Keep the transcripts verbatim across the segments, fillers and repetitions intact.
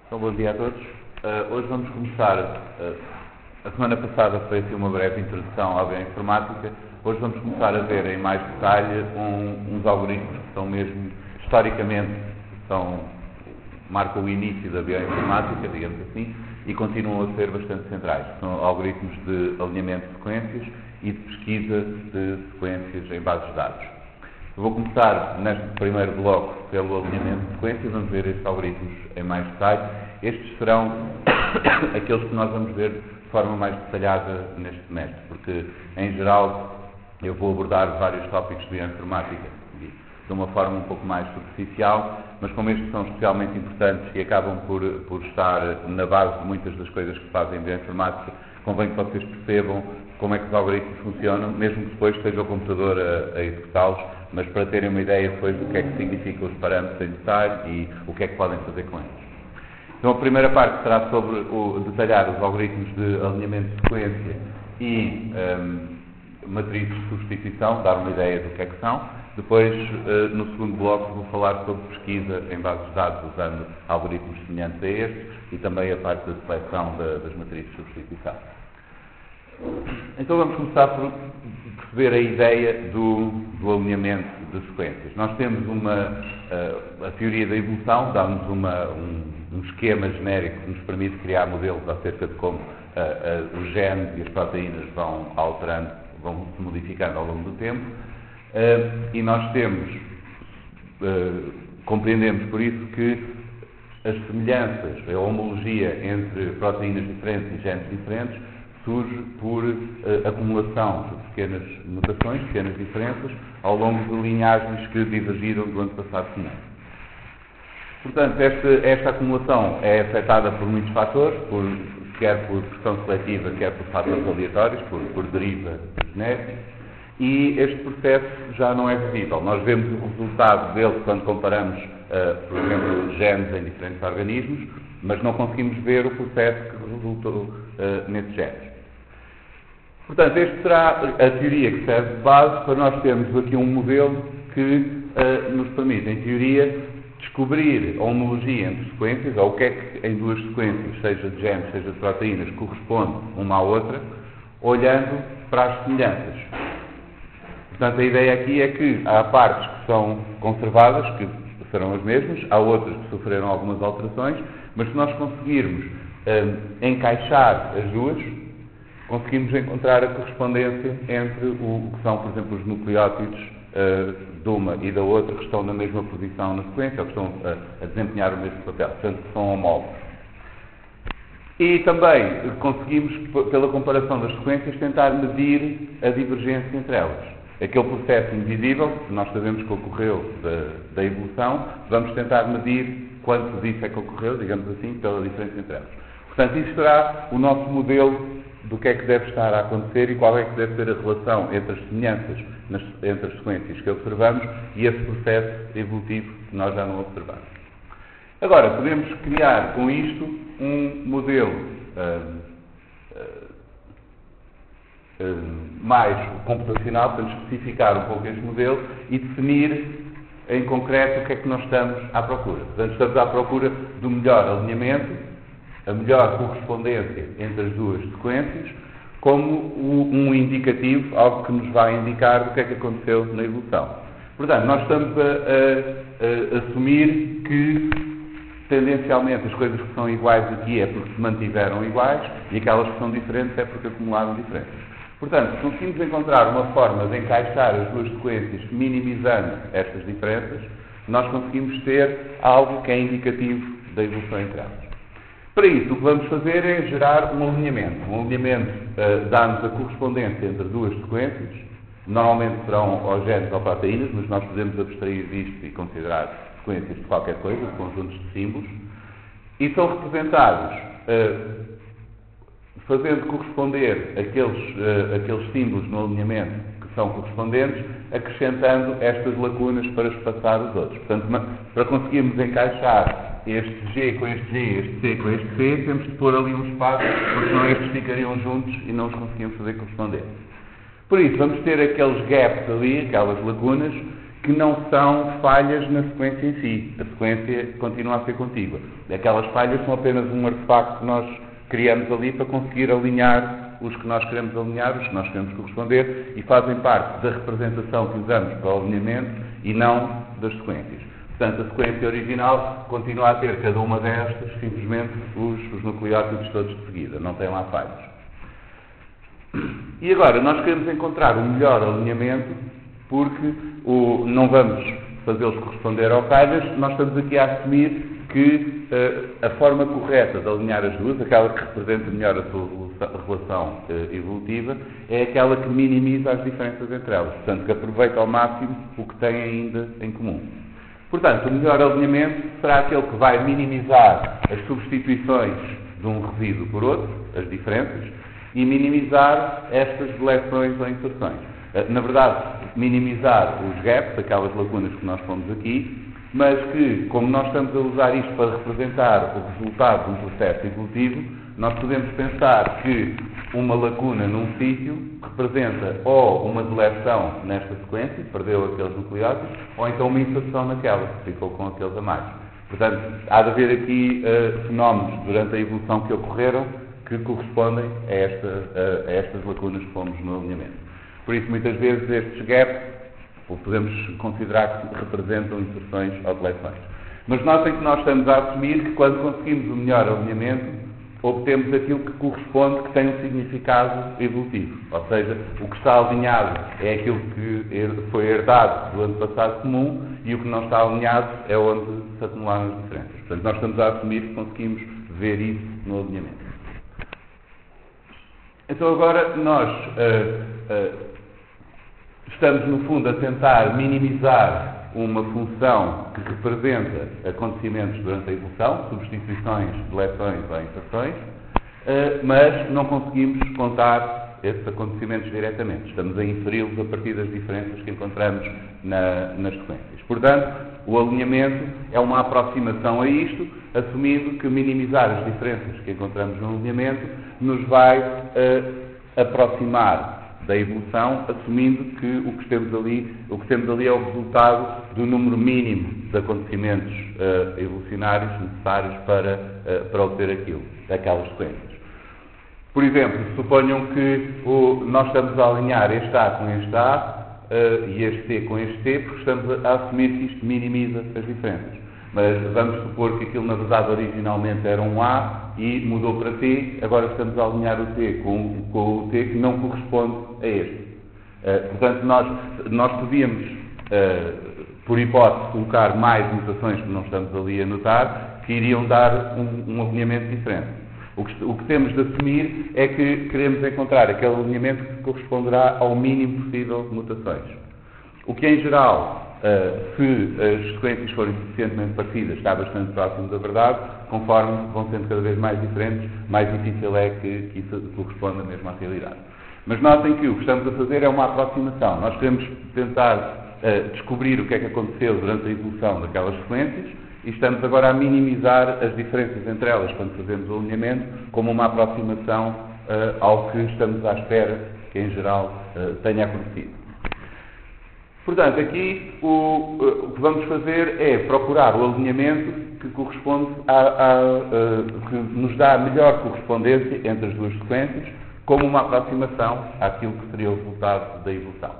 Então, bom dia a todos. Uh, hoje vamos começar, uh, a semana passada foi assim uma breve introdução à bioinformática. Hoje vamos começar a ver em mais detalhe um, uns algoritmos que são mesmo, historicamente, são, marcam o início da bioinformática, digamos assim, e continuam a ser bastante centrais. São algoritmos de alinhamento de sequências e de pesquisa de sequências em bases de dados. Eu vou começar neste primeiro bloco pelo alinhamento de sequências, vamos ver estes algoritmos em mais detalhe. Estes serão aqueles que nós vamos ver de forma mais detalhada neste semestre, porque, em geral, eu vou abordar vários tópicos de bioinformática de uma forma um pouco mais superficial, mas como estes são especialmente importantes e acabam por, por estar na base de muitas das coisas que fazem bioinformática, convém que vocês percebam como é que os algoritmos funcionam, mesmo que depois esteja o computador a, a executá-los, mas para terem uma ideia depois do que é que significam os parâmetros em detalhe e o que é que podem fazer com eles. Então a primeira parte será sobre o, detalhar os algoritmos de alinhamento de sequência e um, matrizes de substituição, dar uma ideia do que é que são. Depois, uh, no segundo bloco, vou falar sobre pesquisa em bases de dados usando algoritmos semelhantes a estes e também a parte da seleção da, das matrizes de substituição. Então vamos começar por perceber a ideia do, do alinhamento de sequências. Nós temos uma, uh, a teoria da evolução, dá-nos uma, um, um esquema genérico que nos permite criar modelos acerca de como uh, uh, os genes e as proteínas vão alterando, vão se modificando ao longo do tempo. Uh, e nós temos, uh, compreendemos por isso que as semelhanças, a homologia entre proteínas diferentes e genes diferentes surge por uh, acumulação de pequenas mutações, pequenas diferenças, ao longo de linhagens que divergiram do antepassado comum. Portanto, esta, esta acumulação é afetada por muitos fatores, por, quer por pressão seletiva, quer por fatores aleatórios, por, por deriva genética, e este processo já não é visível. Nós vemos o resultado dele quando comparamos, uh, por exemplo, genes em diferentes organismos, mas não conseguimos ver o processo que resultou uh, nesses genes. Portanto, esta será a teoria que serve de base para nós termos aqui um modelo que uh, nos permite, em teoria, descobrir a homologia entre sequências, ou o que é que em duas sequências, seja de genes, seja de proteínas, corresponde uma à outra, olhando para as semelhanças. Portanto, a ideia aqui é que há partes que são conservadas, que serão as mesmas, há outras que sofreram algumas alterações, mas se nós conseguirmos um, encaixar as duas, conseguimos encontrar a correspondência entre o que são, por exemplo, os nucleótidos uh, de uma e da outra que estão na mesma posição na sequência, ou que estão uh, a desempenhar o mesmo papel, portanto, que são homólogos. E também conseguimos, pela comparação das sequências, tentar medir a divergência entre elas. Aquele processo invisível, que nós sabemos que ocorreu da, da evolução, vamos tentar medir quanto disso é que ocorreu, digamos assim, pela diferença entre elas. Portanto, isso será o nosso modelo do que é que deve estar a acontecer e qual é que deve ser a relação entre as semelhanças nas, entre as sequências que observamos e esse processo evolutivo que nós já não observamos. Agora, podemos criar com isto um modelo uh, uh, uh, mais computacional, para especificar um pouco este modelo e definir em concreto o que é que nós estamos à procura. Portanto, estamos à procura do melhor alinhamento, a melhor correspondência entre as duas sequências, como um indicativo, algo que nos vai indicar o que é que aconteceu na evolução. Portanto, nós estamos a, a, a assumir que, tendencialmente, as coisas que são iguais aqui é porque se mantiveram iguais e aquelas que são diferentes é porque acumularam diferenças. Portanto, se conseguimos encontrar uma forma de encaixar as duas sequências minimizando estas diferenças, nós conseguimos ter algo que é indicativo da evolução entre elas. Para isso, o que vamos fazer é gerar um alinhamento. Um alinhamento uh, dá-nos a correspondência entre duas sequências. Normalmente serão ou genes ou proteínas, mas nós podemos abstrair disto e considerar sequências de qualquer coisa, de conjuntos de símbolos. E são representados uh, fazendo corresponder aqueles, uh, aqueles símbolos no alinhamento que são correspondentes, acrescentando estas lacunas para espaçar os outros. Portanto, para conseguirmos encaixar este G com este G, este C com este C, temos de pôr ali um espaço, porque senão estes ficariam juntos e não os conseguimos fazer corresponder. Por isso, vamos ter aqueles gaps ali, aquelas lacunas, que não são falhas na sequência em si. A sequência continua a ser contígua. Aquelas falhas são apenas um artefacto que nós criamos ali para conseguir alinhar os que nós queremos alinhar, os que nós queremos corresponder, e fazem parte da representação que usamos para o alinhamento e não das sequências. Portanto, a sequência original continua a ter cada uma destas, simplesmente os, os nucleótidos todos de seguida, não tem lá falhas. E agora, nós queremos encontrar o melhor alinhamento, porque o, não vamos fazê-los corresponder ao falhas, nós estamos aqui a assumir que uh, a forma correta de alinhar as duas, aquela que representa melhor a sua relação uh, evolutiva, é aquela que minimiza as diferenças entre elas, portanto, que aproveita ao máximo o que têm ainda em comum. Portanto, o melhor alinhamento será aquele que vai minimizar as substituições de um resíduo por outro, as diferenças, e minimizar estas deleções ou inserções. Uh, na verdade, minimizar os gaps, aquelas lacunas que nós pomos aqui, mas que, como nós estamos a usar isto para representar o resultado de um processo evolutivo, nós podemos pensar que uma lacuna num sítio representa ou uma deleção nesta sequência, perdeu aqueles nucleótidos, ou então uma inserção naquela, que ficou com aqueles a mais. Portanto, há de haver aqui uh, fenómenos durante a evolução que ocorreram que correspondem a, esta, uh, a estas lacunas que fomos no alinhamento. Por isso, muitas vezes, estes gaps ou podemos considerar que representam inserções ou deleções. Mas notem que nós estamos a assumir que quando conseguimos o melhor alinhamento, obtemos aquilo que corresponde, que tem um significado evolutivo. Ou seja, o que está alinhado é aquilo que foi herdado do antepassado comum e o que não está alinhado é onde se acumularam as diferenças. Portanto, nós estamos a assumir que conseguimos ver isso no alinhamento. Então agora nós uh, uh, estamos, no fundo, a tentar minimizar uma função que representa acontecimentos durante a evolução, substituições, deleções ou inserções, mas não conseguimos contar esses acontecimentos diretamente. Estamos a inferi-los a partir das diferenças que encontramos na, nas sequências. Portanto, o alinhamento é uma aproximação a isto, assumindo que minimizar as diferenças que encontramos no alinhamento nos vai uh, aproximar da evolução, assumindo que o que temos ali, o que temos ali é o resultado do número mínimo de acontecimentos uh, evolucionários necessários para, uh, para obter aquilo, aquelas sequências. Por exemplo, suponham que o, nós estamos a alinhar este A com este A uh, e este T com este T, porque estamos a, a assumir que isto minimiza as diferenças. Mas vamos supor que aquilo, na verdade, originalmente era um A e mudou para T, agora estamos a alinhar o T com, com o T que não corresponde a este. Uh, portanto, nós, nós podíamos, uh, por hipótese, colocar mais mutações que não estamos ali a notar, que iriam dar um, um alinhamento diferente. O que, o que temos de assumir é que queremos encontrar aquele alinhamento que corresponderá ao mínimo possível de mutações. O que, em geral, Uh, se as sequências forem suficientemente parecidas, está bastante próximo da verdade, conforme vão sendo cada vez mais diferentes, mais difícil é que, que isso corresponda mesmo à realidade. Mas notem que o que estamos a fazer é uma aproximação. Nós queremos tentar uh, descobrir o que é que aconteceu durante a evolução daquelas sequências e estamos agora a minimizar as diferenças entre elas quando fazemos o alinhamento como uma aproximação uh, ao que estamos à espera que, em geral, uh, tenha acontecido. Portanto, aqui o, o que vamos fazer é procurar o alinhamento que corresponde a, a, a, que nos dá a melhor correspondência entre as duas sequências, como uma aproximação àquilo que seria o resultado da evolução.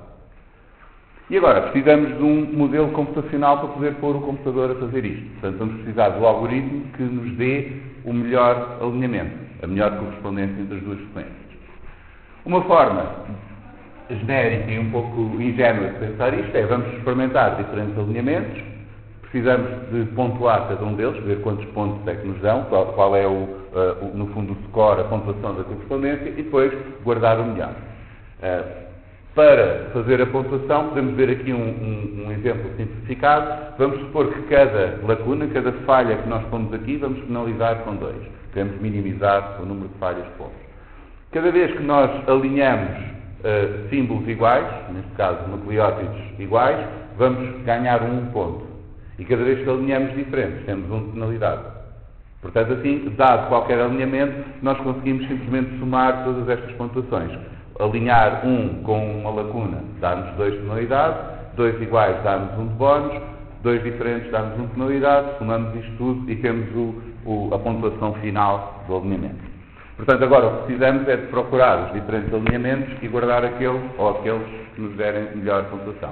E agora, precisamos de um modelo computacional para poder pôr o computador a fazer isto. Portanto, vamos precisar do algoritmo que nos dê o melhor alinhamento, a melhor correspondência entre as duas sequências. Uma forma genérica e um pouco ingênua de pensar isto é: vamos experimentar diferentes alinhamentos, precisamos de pontuar cada um deles, ver quantos pontos é que nos dão, qual, qual é, o, uh, o, no fundo, o score, a pontuação da correspondência, e depois guardar o melhor. Uh, para fazer a pontuação, podemos ver aqui um, um, um exemplo simplificado. Vamos supor que cada lacuna, cada falha que nós pomos aqui, vamos penalizar com dois. Queremos minimizar o número de falhas que pomos. Cada vez que nós alinhamos Uh, símbolos iguais, neste caso nucleótidos iguais, vamos ganhar um ponto. E cada vez que alinhamos diferentes, temos uma penalidade. Portanto, assim, dado qualquer alinhamento, nós conseguimos simplesmente somar todas estas pontuações. Alinhar um com uma lacuna dá-nos dois penalidades, dois iguais dá-nos um de bónus, dois diferentes dá-nos um de penalidade, somamos isto tudo e temos o, o, a pontuação final do alinhamento. Portanto, agora o que precisamos é de procurar os diferentes alinhamentos e guardar aquele ou aqueles que nos derem melhor pontuação.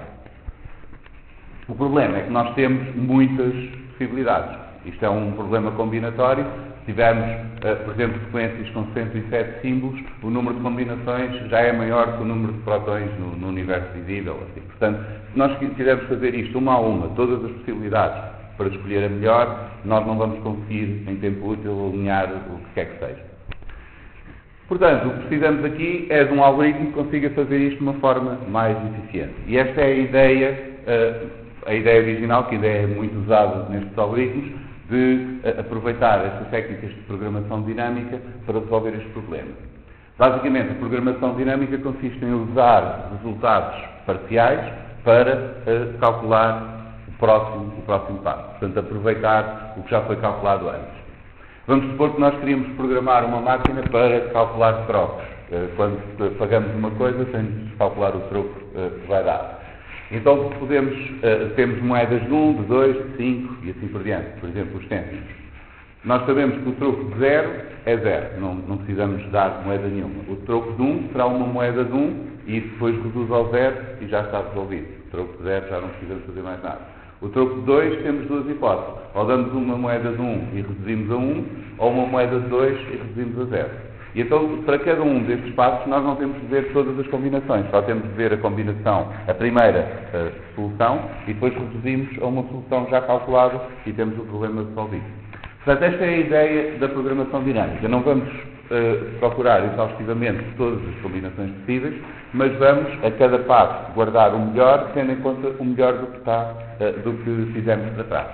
O problema é que nós temos muitas possibilidades. Isto é um problema combinatório. Se tivermos, uh, por exemplo, sequências com cento e sete símbolos, o número de combinações já é maior que o número de protões no, no universo visível. Assim. Portanto, se nós quisermos fazer isto uma a uma, todas as possibilidades para escolher a melhor, nós não vamos conseguir, em tempo útil, alinhar o que quer que seja. Portanto, o que precisamos aqui é de um algoritmo que consiga fazer isto de uma forma mais eficiente. E esta é a ideia, uh, a ideia original, que ainda é muito usada nestes algoritmos, de aproveitar estas técnicas de programação dinâmica para resolver este problema. Basicamente, a programação dinâmica consiste em usar resultados parciais para uh, calcular o próximo, o próximo passo. Portanto, aproveitar o que já foi calculado antes. Vamos supor que nós queríamos programar uma máquina para calcular trocos. Uh, quando pagamos uma coisa, temos de calcular o troco uh, que vai dar. Então, podemos, uh, temos moedas de um, de dois, de cinco e assim por diante. Por exemplo, os cêntimos. Nós sabemos que o troco de zero é zero. Não, não precisamos dar moeda nenhuma. O troco de um será uma moeda de um e depois reduz ao zero e já está resolvido. O troco de zero já não precisamos fazer mais nada. O troco de dois temos duas hipóteses. Ou damos uma moeda de um e reduzimos a um, ou uma moeda de dois e reduzimos a zero. E então, para cada um destes passos, nós não temos de ver todas as combinações, só temos de ver a combinação, a primeira uh, solução, e depois reduzimos a uma solução já calculada e temos o problema resolvido. Portanto, esta é a ideia da programação dinâmica. Não vamos uh, procurar exaustivamente todas as combinações possíveis, mas vamos, a cada passo, guardar o melhor, tendo em conta o melhor do que, está, uh, do que fizemos para trás.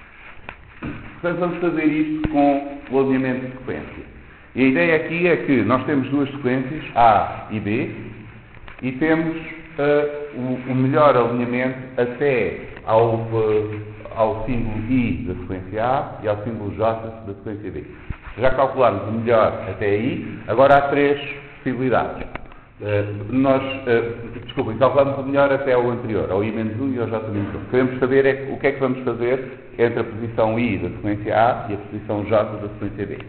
Portanto, vamos fazer isto com o alinhamento de sequência. E a ideia aqui é que nós temos duas sequências, A e B, e temos uh, o, o melhor alinhamento até ao, uh, ao símbolo I da sequência A e ao símbolo J da sequência B. Já calculamos o melhor até aí, agora há três possibilidades. Uh, nós, uh, desculpem, calculamos o melhor até ao anterior, ao I menos um e ao J menos um. Queremos saber é, o que é que vamos fazer entre a posição I da sequência A e a posição J da sequência B.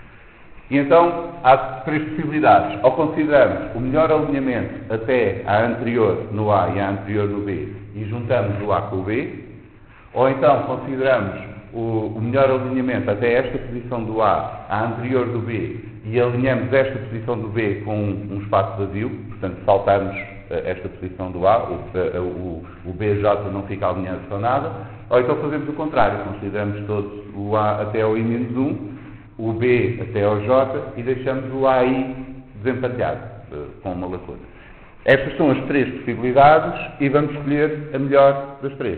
E então, há três possibilidades. Ou consideramos o melhor alinhamento até à anterior no A e à anterior no B e juntamos o A com o B, ou então consideramos o, o melhor alinhamento até esta posição do A à anterior do B e alinhamos esta posição do B com um, um espaço vazio, portanto saltamos uh, esta posição do A, o, uh, o, o B J não fica alinhado com nada, ou então fazemos o contrário, consideramos todos o A até ao I menos um, o B até ao J e deixamos o A I desemparelhado, com uma lacuna. Estas são as três possibilidades e vamos escolher a melhor das três.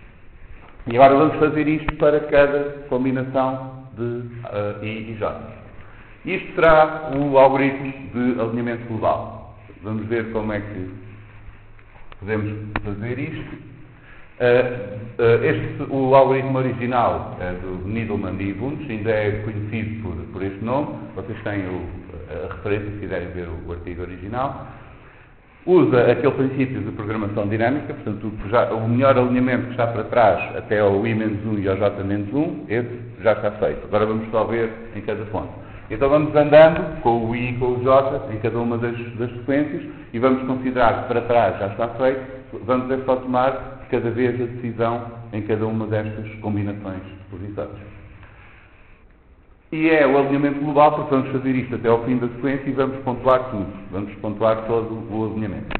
E agora vamos fazer isto para cada combinação de uh, I e J. Isto será o algoritmo de alinhamento global. Vamos ver como é que podemos fazer isto. Uh, uh, este, o algoritmo original uh, do Needleman e Wunsch ainda é conhecido por, por este nome. Vocês têm o, a referência se quiserem ver o, o artigo original. Usa aquele princípio de programação dinâmica, portanto o, já, o melhor alinhamento que está para trás até ao I menos um e ao J menos um, esse já está feito. Agora vamos só ver em cada ponto. Então vamos andando com o I e com o J em cada uma das, das sequências e vamos considerar que para trás já está feito. Vamos é só tomar cada vez a decisão em cada uma destas combinações de posições. E é o alinhamento global, porque vamos fazer isto até ao fim da sequência e vamos pontuar tudo. Vamos pontuar todo o alinhamento.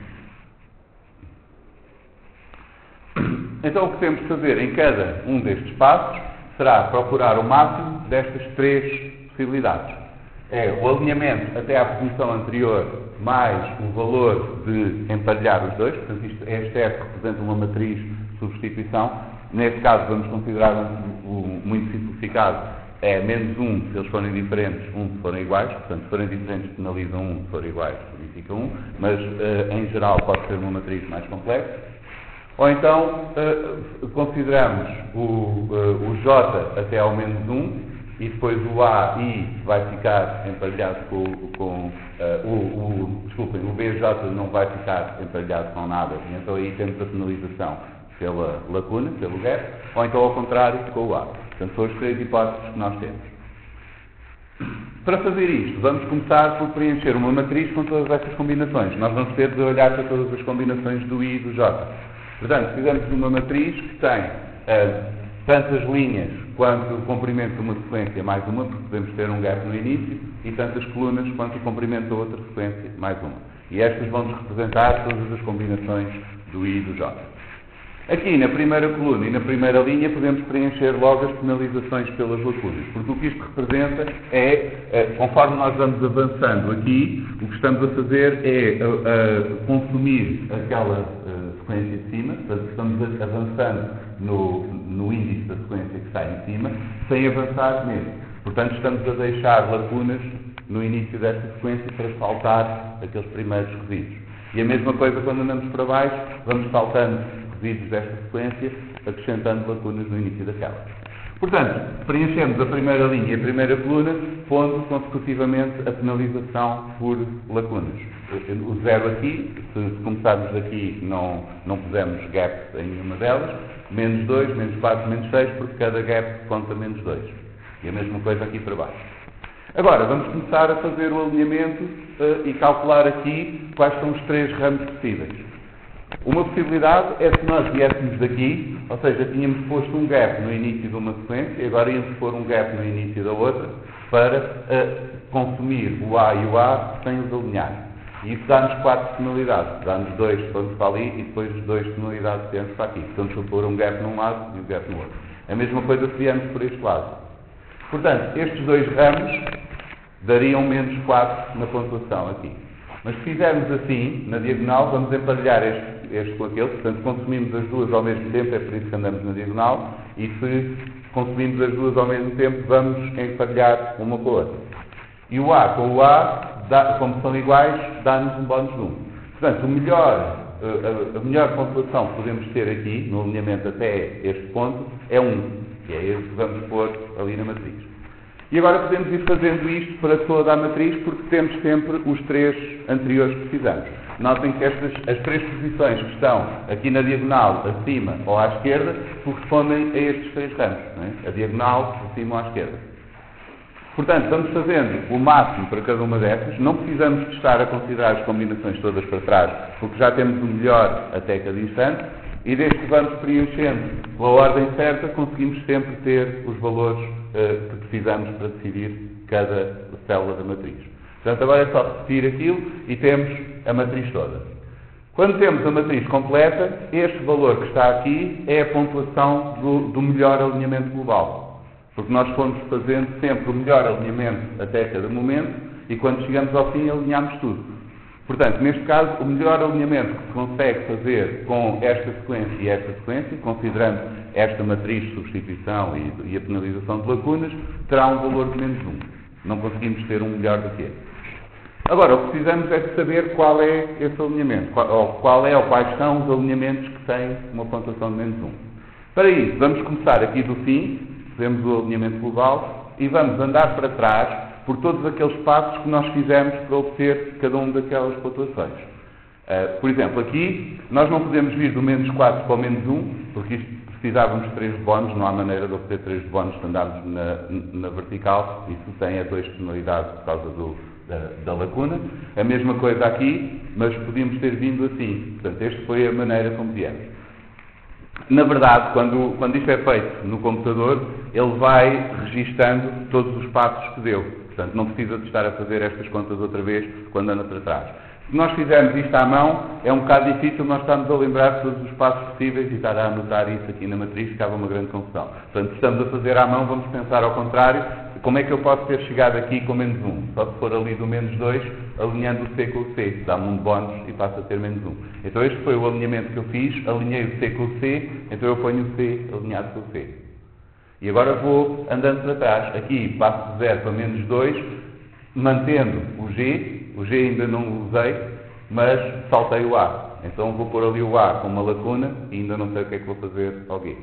Então o que temos de fazer em cada um destes passos será procurar o máximo destas três possibilidades. É o alinhamento até à posição anterior mais o valor de emparelhar os dois, portanto isto, este F representa uma matriz de substituição. Neste caso vamos considerar um, um, muito simplificado, é menos um se eles forem diferentes, um se forem iguais, portanto se forem diferentes penalizam um, se forem iguais significa um, mas uh, em geral pode ser uma matriz mais complexa. Ou então uh, consideramos o, uh, o J até ao menos um e depois o A, I vai ficar emparelhado com, com uh, o, o, desculpem, o B J não vai ficar emparelhado com nada, e então aí temos a penalização pela lacuna, pelo gap, ou então ao contrário, com o A. Portanto, são as três hipóteses que nós temos. Para fazer isto, vamos começar por preencher uma matriz com todas essas combinações. Nós vamos ter de olhar para todas as combinações do I e do J. Portanto, fizemos uma matriz que tem uh, tantas linhas quanto o comprimento de uma sequência mais uma, porque podemos ter um gap no início, e tantas colunas quanto o comprimento da outra sequência mais uma. E estas vão-nos representar todas as combinações do I e do J. Aqui na primeira coluna e na primeira linha podemos preencher logo as penalizações pelas lacunas, porque o que isto representa é, é conforme nós vamos avançando aqui, o que estamos a fazer é a, a consumir aquela a, sequência de cima, portanto estamos avançando no, no índice da sequência que está em cima, sem avançar nele. Portanto estamos a deixar lacunas no início desta sequência para saltar aqueles primeiros resíduos. E a mesma coisa quando andamos para baixo, vamos saltando resíduos desta sequência, acrescentando lacunas no início daquela. Portanto, preenchemos a primeira linha e a primeira coluna, pondo consecutivamente a penalização por lacunas. O zero aqui, se começarmos daqui não, não pusemos gap em nenhuma delas, menos dois, menos quatro, menos seis, porque cada gap conta menos dois. E a mesma coisa aqui para baixo. Agora, vamos começar a fazer o alinhamento uh, e calcular aqui quais são os três ramos possíveis. Uma possibilidade é se nós viéssemos daqui, ou seja, tínhamos posto um gap no início de uma sequência, e agora íamos pôr um gap no início da outra, para uh, consumir o A e o A sem os alinhar. E isso dá-nos quatro penalidades. Dá-nos dois se formos para ali e depois dois penalidades se viemos para aqui. Portanto, se eu pôr um gap num lado e um gap no outro. A mesma coisa se viemos por este lado. Portanto, estes dois ramos dariam menos quatro na pontuação aqui. Mas se fizermos assim, na diagonal, vamos emparelhar este, este com aquele, portanto consumimos as duas ao mesmo tempo, é por isso que andamos na diagonal, e se consumimos as duas ao mesmo tempo, vamos emparelhar uma com a outra. E o A com o A, dá, como são iguais, dá-nos um bónus de um. Portanto, o melhor, a, a melhor pontuação que podemos ter aqui, no alinhamento até este ponto, é um, que é esse que vamos pôr ali na matriz. E agora podemos ir fazendo isto para toda a matriz, porque temos sempre os três anteriores que precisamos. Notem que estas, as três posições que estão aqui na diagonal, acima ou à esquerda, correspondem a estes três ramos. Não é? A diagonal, acima ou à esquerda. Portanto, vamos fazendo o máximo para cada uma dessas. Não precisamos de estar a considerar as combinações todas para trás, porque já temos o melhor até cada instante. E desde que vamos preenchendo pela ordem certa, conseguimos sempre ter os valores uh, que precisamos para decidir cada célula da matriz. Portanto, agora é só repetir aquilo e temos a matriz toda. Quando temos a matriz completa, este valor que está aqui é a pontuação do, do melhor alinhamento global. Porque nós fomos fazendo sempre o melhor alinhamento até cada momento e quando chegamos ao fim alinhamos tudo. Portanto, neste caso, o melhor alinhamento que se consegue fazer com esta sequência e esta sequência, considerando esta matriz de substituição e, e a penalização de lacunas, terá um valor de menos um. Não conseguimos ter um melhor do que esse. Agora, o que precisamos é de saber qual é esse alinhamento, qual, ou qual é ou quais são os alinhamentos que têm uma pontuação de menos um. Para isso, vamos começar aqui do fim, temos o alinhamento global, e vamos andar para trás por todos aqueles passos que nós fizemos para obter cada uma daquelas pontuações. Uh, por exemplo, aqui, nós não podemos vir do menos quatro para o menos um, porque isto precisávamos de três bónus, não há maneira de obter três bónus se andarmos na, na vertical, isso tem a dois penalidades por causa do, da, da lacuna. A mesma coisa aqui, mas podíamos ter vindo assim. Portanto, esta foi a maneira como viemos. Na verdade, quando, quando isto é feito no computador, ele vai registando todos os passos que deu. Portanto, não precisa de estar a fazer estas contas outra vez quando anda para trás. Se nós fizermos isto à mão, é um bocado difícil nós estarmos a lembrar de todos os passos possíveis e estar a anotar isso aqui na matriz, ficava uma grande confusão. Portanto, se estamos a fazer à mão, vamos pensar ao contrário. Como é que eu posso ter chegado aqui com menos um? Só se for ali do menos dois, alinhando o C com o C. Dá-me um bónus e passa a ter menos um. Então este foi o alinhamento que eu fiz, alinhei o C com o C, então eu ponho o C alinhado com o C. E agora vou andando para trás. Aqui passo de zero para menos dois, mantendo o G. O G ainda não o usei, mas saltei o A. Então vou pôr ali o A com uma lacuna e ainda não sei o que é que vou fazer ao G.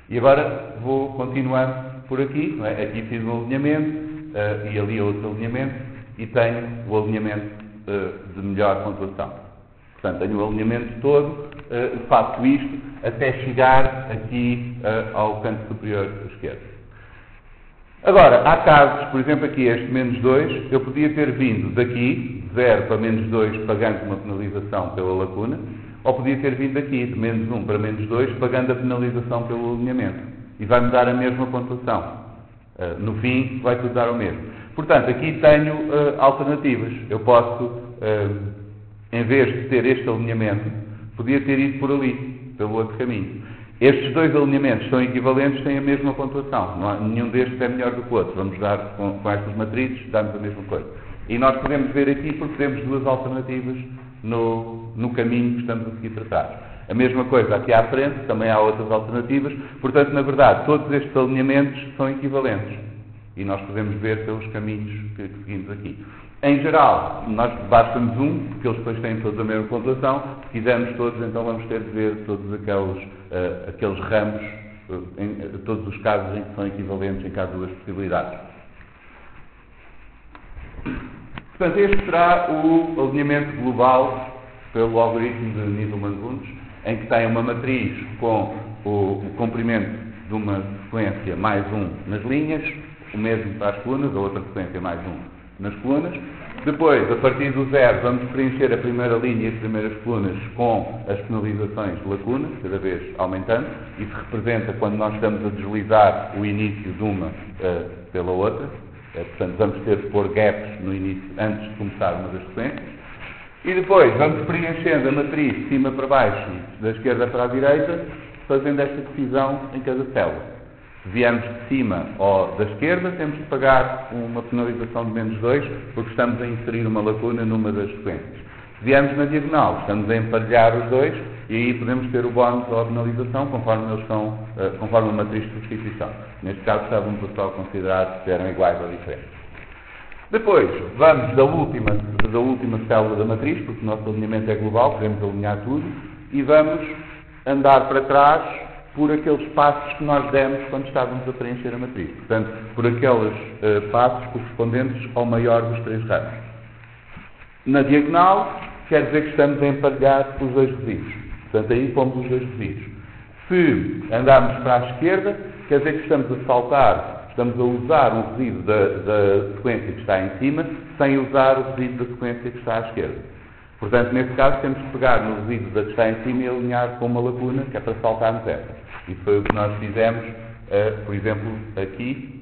E agora vou continuando por aqui, não é? Aqui fiz um alinhamento uh, e ali outro alinhamento e tenho o alinhamento uh, de melhor pontuação. Portanto, tenho o alinhamento todo, uh, faço isto até chegar aqui uh, ao canto superior esquerdo. Agora, há casos, por exemplo, aqui este menos dois, eu podia ter vindo daqui, zero para menos dois, pagando uma penalização pela lacuna, ou podia ter vindo daqui, de menos um para menos dois, pagando a penalização pelo alinhamento. E vai-me dar a mesma pontuação. Uh, no fim, vai tudo dar o mesmo. Portanto, aqui tenho uh, alternativas. Eu posso, uh, em vez de ter este alinhamento, podia ter ido por ali, pelo outro caminho. Estes dois alinhamentos são equivalentes, têm a mesma pontuação. Não há, nenhum destes é melhor do que o outro. Vamos dar, com, com estas matrizes, damos a mesma coisa. E nós podemos ver aqui, porque temos duas alternativas no, no caminho que estamos a seguir tratar. A mesma coisa aqui à frente, também há outras alternativas. Portanto, na verdade, todos estes alinhamentos são equivalentes. E nós podemos ver pelos caminhos que, que seguimos aqui. Em geral, nós basta-nos um, porque eles depois têm todos a mesma pontuação. Se quisermos todos, então vamos ter de ver todos aqueles, uh, aqueles ramos, uh, em uh, todos os casos em que são equivalentes em cada duas possibilidades. Portanto, este será o alinhamento global pelo algoritmo de Needleman-Wunsch, em que tem uma matriz com o, o comprimento de uma sequência mais um nas linhas, o mesmo para as colunas, a outra sequência mais um nas colunas. Depois, a partir do zero, vamos preencher a primeira linha e as primeiras colunas com as penalizações de lacunas, cada vez aumentando. Isso representa quando nós estamos a deslizar o início de uma uh, pela outra. Uh, portanto, vamos ter de pôr gaps no início, antes de começar uma das sequências. E depois, vamos preenchendo a matriz de cima para baixo e da esquerda para a direita, fazendo esta decisão em cada célula. Se viermos de cima ou da esquerda, temos de pagar uma penalização de menos dois, porque estamos a inserir uma lacuna numa das sequências. Se viermos na diagonal, estamos a emparelhar os dois, e aí podemos ter o bónus ou a penalização, conforme eles são, conforme a matriz de substituição. Neste caso, estávamos só a considerar se eram iguais ou diferentes. Depois, vamos da última, da última célula da matriz, porque o nosso alinhamento é global, queremos alinhar tudo, e vamos andar para trás por aqueles passos que nós demos quando estávamos a preencher a matriz. Portanto, por aqueles uh, passos correspondentes ao maior dos três ramos. Na diagonal, quer dizer que estamos a emparelhar os dois resíduos. Portanto, aí pomos os dois resíduos. Se andarmos para a esquerda, quer dizer que estamos a saltar, estamos a usar um resíduo da, da sequência que está em cima, sem usar o resíduo da sequência que está à esquerda. Portanto, nesse caso, temos que pegar no resíduo da que está em cima e alinhar com uma lacuna, que é para saltarmos essa. Isso foi o que nós fizemos, uh, por exemplo, aqui.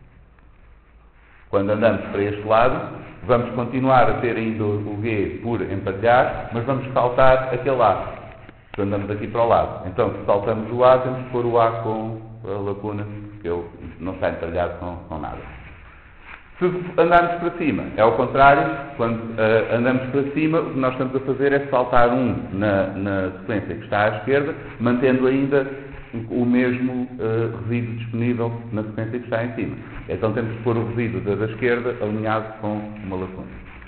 Quando andamos para este lado, vamos continuar a ter ainda o G por emparelhar, mas vamos saltar aquele lado. Então, andamos aqui para o lado. Então, se saltamos o A, temos que pôr o A com a lacuna, porque ele não está emparelhado com, com nada. Se andarmos para cima, é ao contrário, quando uh, andamos para cima, o que nós estamos a fazer é saltar um na, na sequência que está à esquerda, mantendo ainda o mesmo uh, resíduo disponível na sequência que está em cima. Então temos que pôr o resíduo da, da esquerda alinhado com uma lacuna.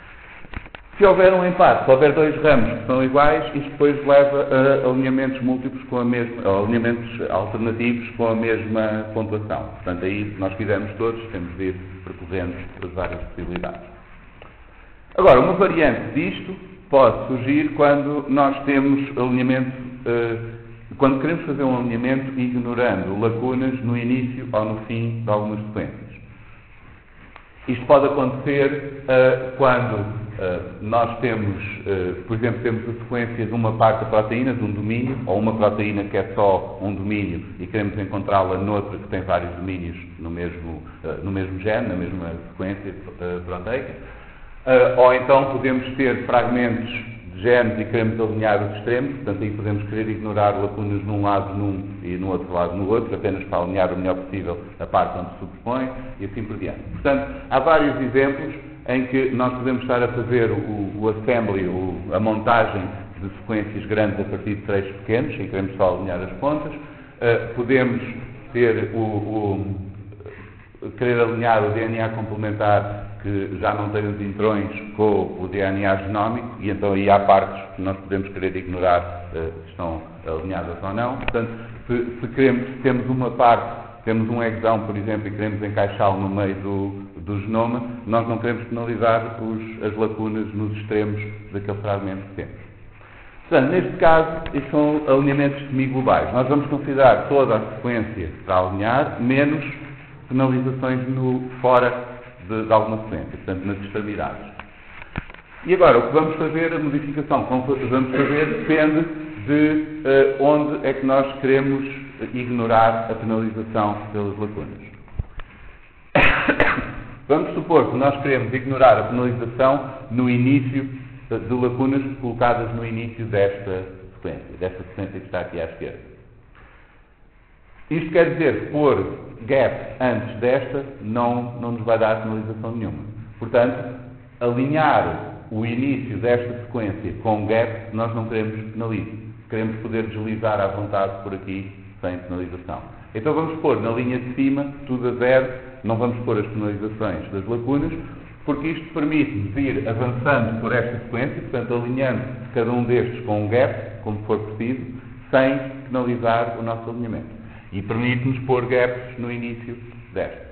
Se houver um empate, se houver dois ramos que são iguais, isto depois leva a alinhamentos múltiplos com a mesma, a alinhamentos alternativos com a mesma pontuação. Portanto, aí, se nós quisermos todos, temos de ir percorrendo as várias possibilidades. Agora, uma variante disto pode surgir quando nós temos alinhamento, uh, quando queremos fazer um alinhamento ignorando lacunas no início ou no fim de algumas sequências. Isto pode acontecer uh, quando uh, nós temos, uh, por exemplo, temos a sequência de uma parte da proteína, de um domínio, ou uma proteína que é só um domínio e queremos encontrá-la noutra que tem vários domínios no mesmo, uh, no mesmo gene, na mesma sequência uh, proteica. Uh, ou então podemos ter fragmentos de genes e queremos alinhar os extremos, portanto aí podemos querer ignorar lacunas num lado num e no outro lado no outro, apenas para alinhar o melhor possível a parte onde se superpõe e assim por diante. Portanto, há vários exemplos em que nós podemos estar a fazer o, o assembly, o, a montagem de sequências grandes a partir de trechos pequenos, em que queremos só alinhar as pontas. Uh, podemos ter o, o, querer alinhar o D N A complementar que já não tem os intrões com o D N A genómico, e então aí há partes que nós podemos querer ignorar uh, se estão alinhadas ou não. Portanto, se, se queremos, se temos uma parte, temos um hexão, por exemplo, e queremos encaixá-lo no meio do, do genoma, nós não queremos penalizar os, as lacunas nos extremos daquele fragmento que temos. Portanto, neste caso, estes são alinhamentos semi-globais. Nós vamos considerar toda a sequência para alinhar, menos penalizações no, fora de, de alguma sequência, portanto, nas extremidades. E agora, o que vamos fazer, a modificação que vamos fazer, depende de uh, onde é que nós queremos ignorar a penalização pelas lacunas. Vamos supor que nós queremos ignorar a penalização no início de lacunas colocadas no início desta sequência, desta sequência que está aqui à esquerda. Isto quer dizer que pôr gap antes desta não, não nos vai dar penalização nenhuma. Portanto, alinhar o início desta sequência com gap, nós não queremos penalizar. Queremos poder deslizar à vontade por aqui sem penalização. Então vamos pôr na linha de cima, tudo a zero, não vamos pôr as penalizações das lacunas, porque isto permite-nos ir avançando por esta sequência, portanto alinhando cada um destes com um gap, como for preciso, sem penalizar o nosso alinhamento. E permite-nos pôr gaps no início desta.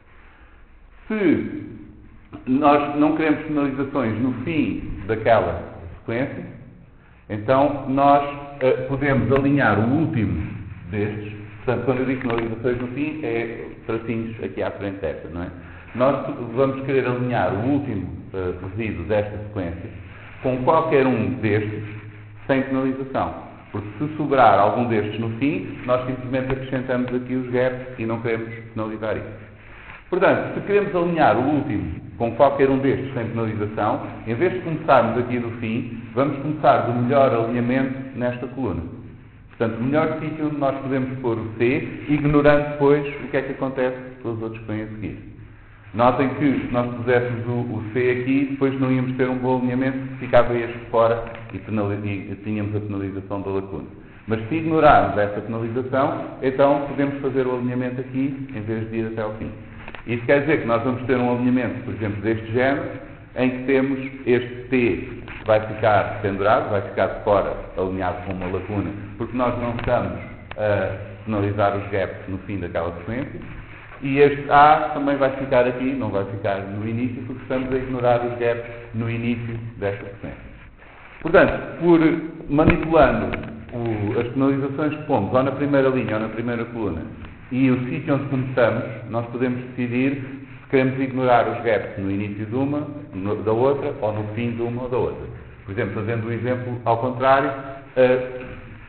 Se nós não queremos penalizações no fim daquela sequência, então nós uh, podemos alinhar o último destes. Portanto, quando eu digo penalizações no fim, é tracinhos aqui à frente desta, não é? Nós vamos querer alinhar o último uh, resíduo desta sequência com qualquer um destes sem penalização. Porque se sobrar algum destes no fim, nós simplesmente acrescentamos aqui os gaps e não queremos penalizar isso. Portanto, se queremos alinhar o último com qualquer um destes sem penalização, em vez de começarmos aqui do fim, vamos começar do melhor alinhamento nesta coluna. Portanto, o melhor sítio onde nós podemos pôr o C, ignorando depois o que é que acontece com os outros que vêm a seguir. Notem que se nós puséssemos o, o C aqui, depois não íamos ter um bom alinhamento, ficava este fora e, penaliz... e tínhamos a penalização da lacuna. Mas se ignorarmos essa penalização, então podemos fazer o alinhamento aqui, em vez de ir até ao fim. Isso quer dizer que nós vamos ter um alinhamento, por exemplo, deste género, em que temos este T que vai ficar pendurado, vai ficar de fora, alinhado com uma lacuna, porque nós não estamos a penalizar os gaps no fim daquela sequência. E este A também vai ficar aqui, não vai ficar no início, porque estamos a ignorar os gaps no início desta sequência. Portanto, por manipulando o, as penalizações que pomos ou na primeira linha ou na primeira coluna e o sítio onde começamos, nós podemos decidir se queremos ignorar os gaps no início de uma, no, da outra, ou no fim de uma ou da outra. Por exemplo, fazendo o exemplo ao contrário, uh,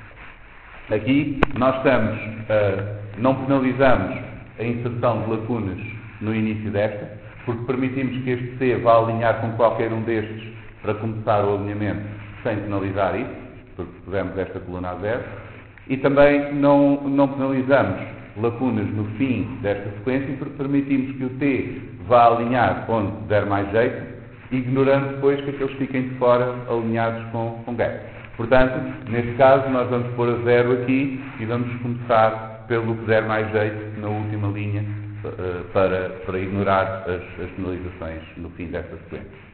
aqui nós estamos, uh, não penalizamos a inserção de lacunas no início desta, porque permitimos que este C vá alinhar com qualquer um destes para começar o alinhamento sem penalizar isso, porque pusemos esta coluna a zero, e também não, não penalizamos lacunas no fim desta sequência, porque permitimos que o T vá alinhar onde der mais jeito, ignorando depois que aqueles fiquem de fora alinhados com, com gap. Portanto, neste caso, nós vamos pôr a zero aqui e vamos começar pelo que der mais jeito na última linha uh, para, para ignorar as, as penalizações no fim desta sequência.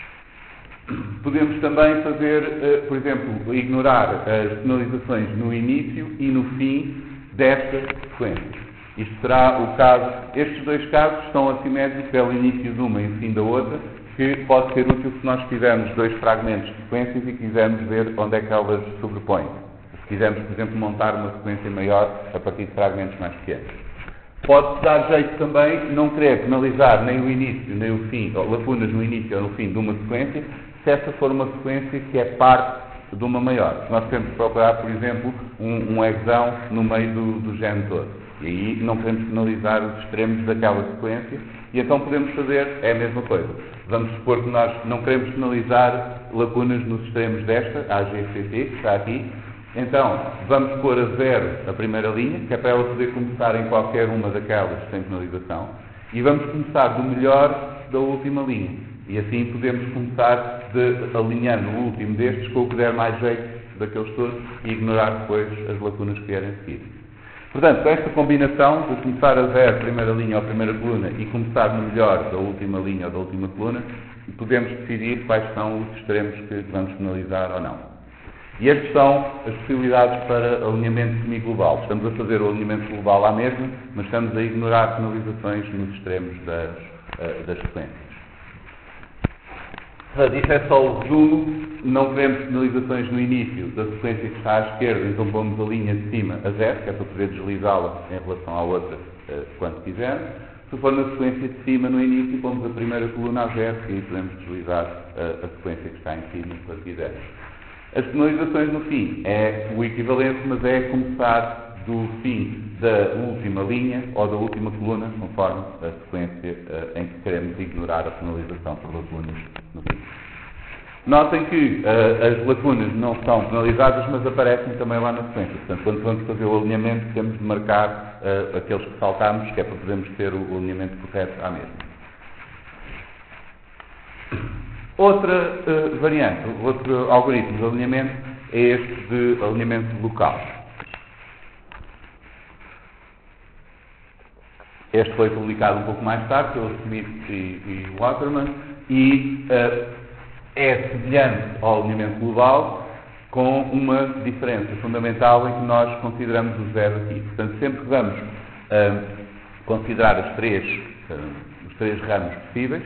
Podemos também fazer, uh, por exemplo, ignorar as penalizações no início e no fim desta sequência. Isto será o caso, estes dois casos estão assimétricos, é o início de uma e o fim da outra, que pode ser útil se nós tivermos dois fragmentos de sequências e quisermos ver onde é que elas se sobrepõem. Se quisermos, por exemplo, montar uma sequência maior a partir de fragmentos mais pequenos. Pode-se dar jeito também não querer penalizar nem o início nem o fim, ou lacunas no início ou no fim de uma sequência, se essa for uma sequência que é parte de uma maior. Nós temos que procurar, por exemplo, um, um hexão no meio do, do gene todo. E aí não podemos penalizar os extremos daquela sequência, e então podemos fazer é a mesma coisa. Vamos supor que nós não queremos penalizar lacunas nos extremos desta, a G C T, que está aqui. Então, vamos pôr a zero a primeira linha, que é para ela poder começar em qualquer uma daquelas sem penalização, e vamos começar do melhor da última linha. E assim podemos começar de, alinhando o último destes com o que der mais jeito daqueles todos e ignorar depois as lacunas que vierem a seguir. Portanto, com esta combinação de começar a zero, primeira linha ou primeira coluna, e começar no melhor da última linha ou da última coluna, podemos decidir quais são os extremos que vamos penalizar ou não. E estas são as possibilidades para alinhamento semi-global. Estamos a fazer o alinhamento global à mesma, mas estamos a ignorar penalizações nos extremos das, uh, das sequências. Isto é só o resumo. Não queremos penalizações no início da sequência que está à esquerda, então pomos a linha de cima a zero, que é para poder deslizá-la em relação à outra uh, quando quisermos. Se for na sequência de cima, no início, pomos a primeira coluna a zero, e aí podemos deslizar uh, a sequência que está em cima, quando quisermos. As penalizações no fim é o equivalente, mas é começar do fim da última linha ou da última coluna, conforme a sequência uh, em que queremos ignorar a penalização por lacunas no fim. Notem que uh, as lacunas não são penalizadas, mas aparecem também lá na sequência. Portanto, quando vamos fazer o alinhamento, temos de marcar uh, aqueles que saltamos, que é para podermos ter o alinhamento correto à mesma. Outra uh, variante, outro algoritmo de alinhamento é este de alinhamento local. Este foi publicado um pouco mais tarde pelo Smith e, e Waterman e uh, é semelhante ao alinhamento global, com uma diferença fundamental em que nós consideramos o zero aqui. Portanto, sempre que vamos uh, considerar as três, uh, os três ramos possíveis,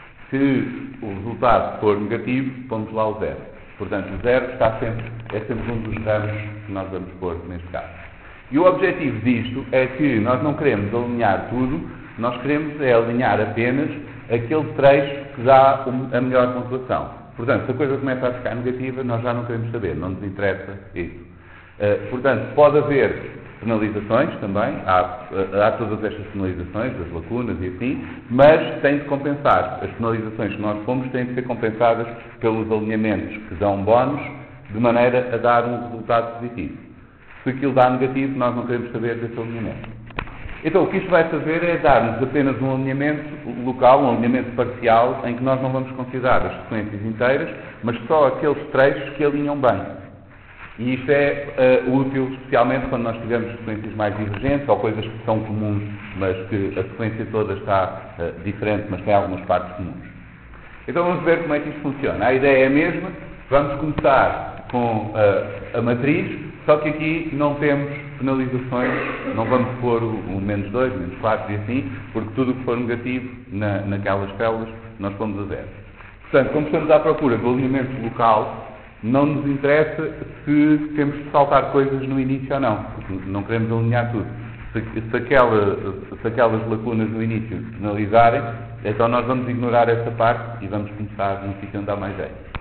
se o resultado for negativo, pomos lá o zero. Portanto, o zero está sempre, é sempre um dos ramos que nós vamos pôr neste caso. E o objetivo disto é que nós não queremos alinhar tudo, nós queremos é alinhar apenas aquele trecho que dá a melhor pontuação. Portanto, se a coisa começa a ficar negativa, nós já não queremos saber, não nos interessa isso. Uh, portanto, pode haver penalizações também, há, há todas estas penalizações, das lacunas e assim, mas tem de compensar. As penalizações que nós pomos têm de ser compensadas pelos alinhamentos que dão bónus, de maneira a dar um resultado positivo. Se aquilo dá negativo, nós não queremos saber desse alinhamento. Então, o que isto vai fazer é dar-nos apenas um alinhamento local, um alinhamento parcial, em que nós não vamos considerar as sequências inteiras, mas só aqueles trechos que alinham bem. E isto é uh, útil, especialmente quando nós tivermos sequências mais divergentes, ou coisas que são comuns, mas que a sequência toda está uh, diferente, mas tem algumas partes comuns. Então, vamos ver como é que isto funciona. A ideia é a mesma. Vamos começar com uh, a matriz, só que aqui não temos penalizações, não vamos pôr o, o menos dois, menos quatro e assim, porque tudo o que for negativo na, naquelas células, nós pomos a zero. Portanto, como estamos à procura do alinhamento local, não nos interessa se temos de saltar coisas no início ou não, porque não queremos alinhar tudo. Se, se, aquela, se aquelas lacunas no início penalizarem, então nós vamos ignorar essa parte e vamos começar no sítio onde dá mais jeito.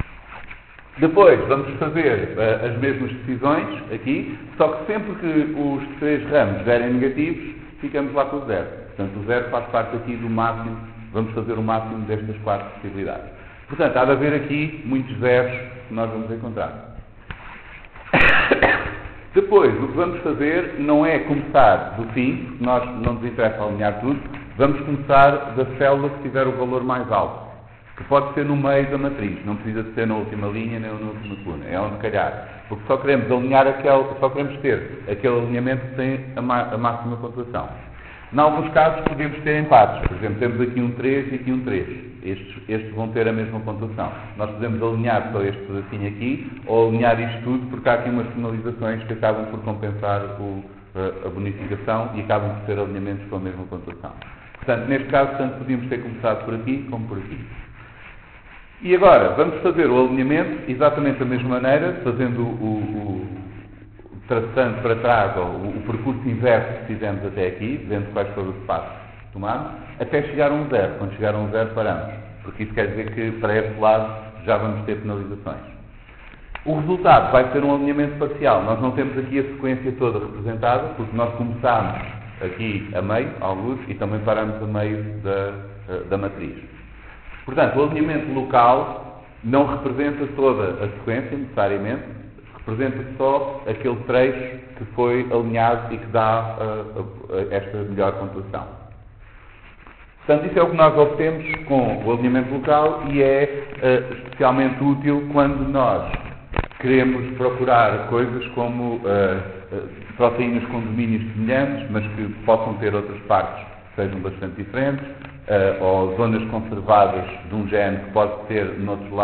Depois, vamos fazer uh, as mesmas decisões aqui, só que sempre que os três ramos derem negativos, ficamos lá com o zero. Portanto, o zero faz parte aqui do máximo, vamos fazer o máximo destas quatro possibilidades. Portanto, há de haver aqui muitos zeros que nós vamos encontrar. Depois, o que vamos fazer não é começar do fim, porque nós não nos interessa alinhar tudo, vamos começar da célula que tiver o valor mais alto, que pode ser no meio da matriz, não precisa de ser na última linha nem na última coluna, é onde calhar, porque só queremos alinhar aquele, só queremos ter aquele alinhamento que tem a, ma, a máxima pontuação. Em alguns casos podemos ter empates, por exemplo, temos aqui um três e aqui um três, estes, estes vão ter a mesma pontuação. Nós podemos alinhar só este pedacinho aqui, ou alinhar isto tudo, porque há aqui umas penalizações que acabam por compensar o, a, a bonificação e acabam por ter alinhamentos com a mesma pontuação. Portanto, neste caso, tanto podíamos ter começado por aqui como por aqui. E agora, vamos fazer o alinhamento exatamente da mesma maneira, fazendo o, o, o traçando para trás, ou o, o percurso inverso que fizemos até aqui, vendo quais foram os passos que tomamos, até chegar a um zero. Quando chegar a um zero, paramos. Porque isso quer dizer que para esse lado já vamos ter penalizações. O resultado vai ser um alinhamento parcial. Nós não temos aqui a sequência toda representada, porque nós começámos aqui a meio, alguns, e também paramos a meio da, da matriz. Portanto, o alinhamento local não representa toda a sequência, necessariamente, representa só aquele trecho que foi alinhado e que dá uh, uh, esta melhor pontuação. Portanto, isso é o que nós obtemos com o alinhamento local e é uh, especialmente útil quando nós queremos procurar coisas como uh, uh, proteínas com domínios semelhantes, mas que possam ter outras partes que sejam bastante diferentes, Uh, ou zonas conservadas de um gene que pode ter, noutros lados,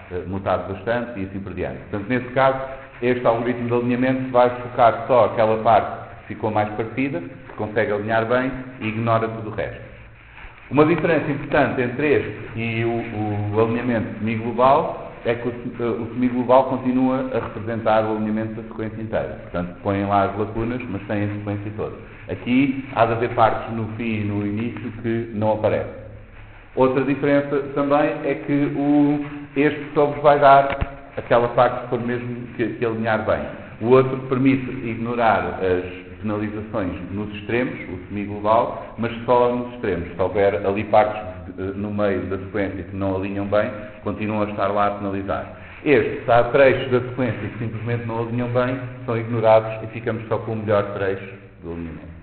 uh, mutado bastante e assim por diante. Portanto, nesse caso, este algoritmo de alinhamento vai focar só aquela parte que ficou mais parecida, que consegue alinhar bem e ignora tudo o resto. Uma diferença importante entre este e o, o alinhamento semi-global é que o, o semi-global continua a representar o alinhamento da sequência inteira. Portanto, põem lá as lacunas, mas têm a sequência toda. Aqui há de haver partes no fim e no início que não aparecem. Outra diferença também é que o, este só vos vai dar aquela parte que for mesmo que, que alinhar bem. O outro permite ignorar as penalizações nos extremos, o semi-global, mas só nos extremos. Se houver ali partes no meio da sequência que não alinham bem, continuam a estar lá a penalizar. Este, se há trechos da sequência que simplesmente não alinham bem, são ignorados e ficamos só com o melhor trecho do alinhamento.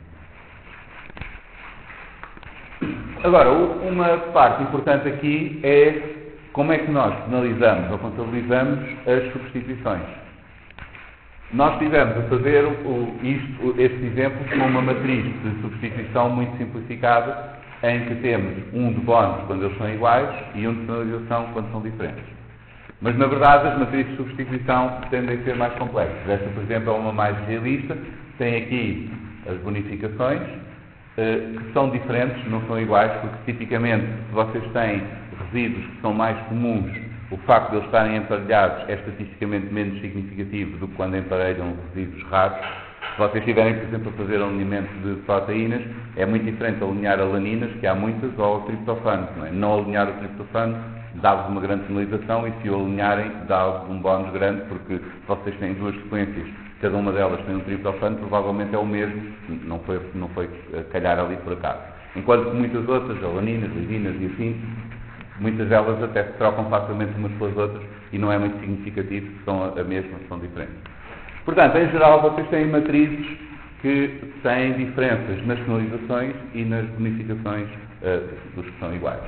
Agora, uma parte importante aqui é como é que nós penalizamos ou contabilizamos as substituições. Nós estivemos a fazer o, isto, este exemplo com uma matriz de substituição muito simplificada, em que temos um de bónus quando eles são iguais e um de penalização quando são diferentes. Mas, na verdade, as matrizes de substituição tendem a ser mais complexas. Esta, por exemplo, é uma mais realista. Tem aqui as bonificações, que são diferentes, não são iguais, porque, tipicamente, se vocês têm resíduos que são mais comuns, o facto de eles estarem emparelhados é estatisticamente menos significativo do que quando emparelham resíduos raros. Se vocês estiverem, por exemplo, a fazer alinhamento de proteínas, é muito diferente alinhar alaninas, que há muitas, ou triptofano. Não, é? Não alinhar o triptofano dá-vos uma grande penalização e, se o alinharem, dá-vos um bónus grande, porque se vocês têm duas sequências, cada uma delas tem um triptofano, provavelmente é o mesmo, não foi, não foi calhar ali por acaso. Enquanto que muitas outras, alaninas, lidinas e assim, muitas delas até se trocam facilmente umas pelas outras e não é muito significativo, são a mesma, são diferentes. Portanto, em geral, vocês têm matrizes que têm diferenças nas penalizações e nas bonificações uh, dos que são iguais.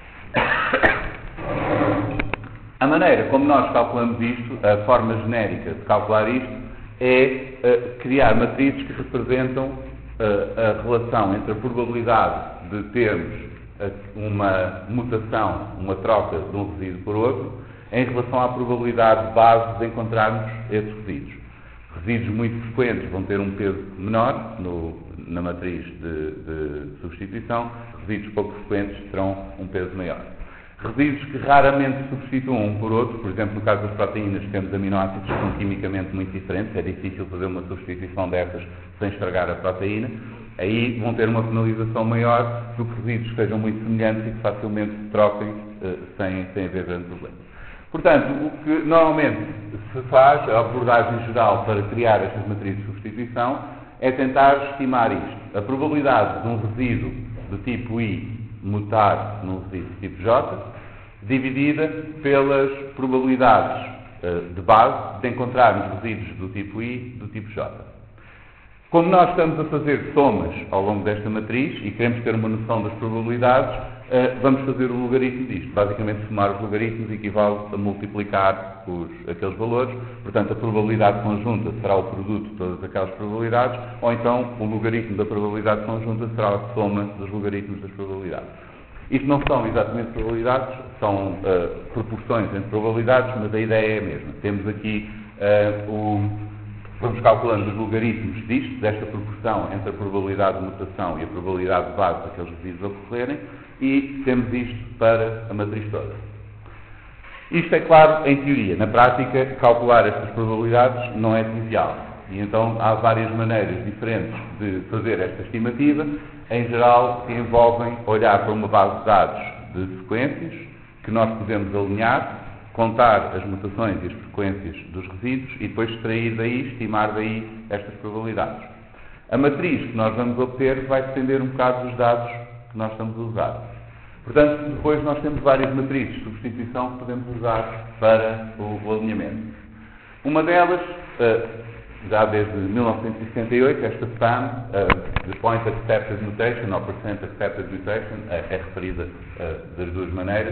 A maneira como nós calculamos isto, a forma genérica de calcular isto, é uh, criar matrizes que representam uh, a relação entre a probabilidade de termos uma mutação, uma troca de um resíduo por outro, em relação à probabilidade base de encontrarmos esses resíduos. Resíduos muito frequentes vão ter um peso menor no, na matriz de, de substituição, resíduos pouco frequentes terão um peso maior. Resíduos que raramente substituam um por outro, por exemplo, no caso das proteínas, temos aminoácidos que são quimicamente muito diferentes, é difícil fazer uma substituição dessas sem estragar a proteína. Aí vão ter uma penalização maior do que resíduos que sejam muito semelhantes e que facilmente se troquem uh, sem, sem haver grande problema. Portanto, o que normalmente se faz, a abordagem geral para criar estas matrizes de substituição, é tentar estimar isto. A probabilidade de um resíduo do tipo I mutar num resíduo do tipo J, dividida pelas probabilidades uh, de base de encontrarmos resíduos do tipo I do tipo J. Como nós estamos a fazer somas ao longo desta matriz e queremos ter uma noção das probabilidades, vamos fazer o logaritmo disto. Basicamente, somar os logaritmos equivale a multiplicar os, aqueles valores. Portanto, a probabilidade conjunta será o produto de todas aquelas probabilidades, ou então o logaritmo da probabilidade conjunta será a soma dos logaritmos das probabilidades. Isto não são exatamente probabilidades, são uh, proporções entre probabilidades, mas a ideia é a mesma. Temos aqui uh, o... Vamos calculando os logaritmos disto, desta proporção entre a probabilidade de mutação e a probabilidade de base daqueles resíduos ocorrerem, e temos isto para a matriz toda. Isto é claro em teoria. Na prática, calcular estas probabilidades não é trivial. E então há várias maneiras diferentes de fazer esta estimativa, em geral que envolvem olhar para uma base de dados de sequências, que nós podemos alinhar, contar as mutações e as frequências dos resíduos e depois extrair daí, estimar daí estas probabilidades. A matriz que nós vamos obter vai depender um bocado dos dados que nós estamos a usar. Portanto, depois nós temos várias matrizes de substituição que podemos usar para o, o alinhamento. Uma delas, já desde mil novecentos e sessenta e oito, esta P A M, the Point Accepted Mutation, ou Percent Accepted Mutation, é, é referida das duas maneiras,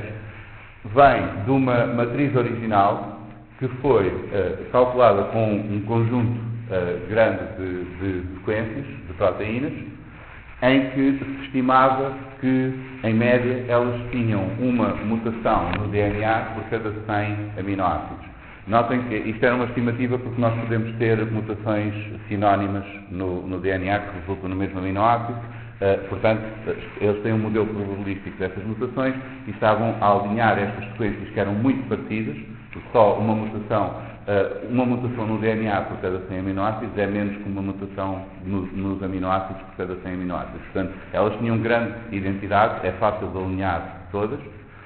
vem de uma matriz original que foi uh, calculada com um conjunto uh, grande de, de sequências, de proteínas, em que se estimava que, em média, elas tinham uma mutação no D N A por cada cem aminoácidos. Notem que isto era uma estimativa porque nós podemos ter mutações sinónimas no, no D N A que resultam no mesmo aminoácido, uh, portanto, eles têm um modelo probabilístico dessas mutações e estavam a alinhar estas sequências que eram muito parecidas, porque só uma mutação, uh, uma mutação no D N A por cada cem aminoácidos é menos que uma mutação no, nos aminoácidos por cada cem aminoácidos. Portanto, elas tinham grande identidade, é fácil de alinhar todas,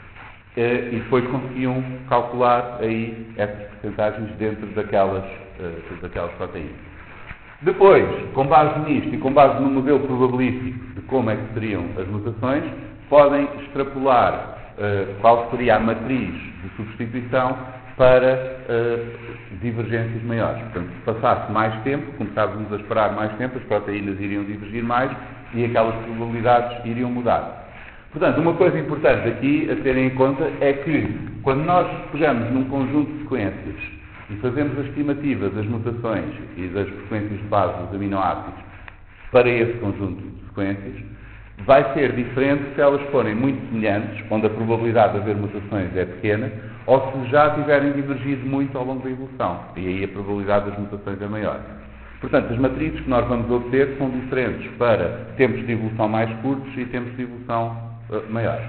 e depois conseguiam calcular aí essas percentagens dentro daquelas, uh, daquelas proteínas. Depois, com base nisto e com base no modelo probabilístico de como é que seriam as mutações, podem extrapolar uh, qual seria a matriz de substituição para uh, divergências maiores. Portanto, se passasse mais tempo, começávamos a esperar mais tempo, as proteínas iriam divergir mais e aquelas probabilidades iriam mudar. Portanto, uma coisa importante aqui a terem em conta é que, quando nós pegamos num conjunto de sequências e fazemos a estimativa das mutações e das frequências de base dos aminoácidos para esse conjunto de sequências, vai ser diferente se elas forem muito semelhantes, onde a probabilidade de haver mutações é pequena, ou se já tiverem divergido muito ao longo da evolução, e aí a probabilidade das mutações é maior. Portanto, as matrizes que nós vamos obter são diferentes para tempos de evolução mais curtos e tempos de evolução maiores.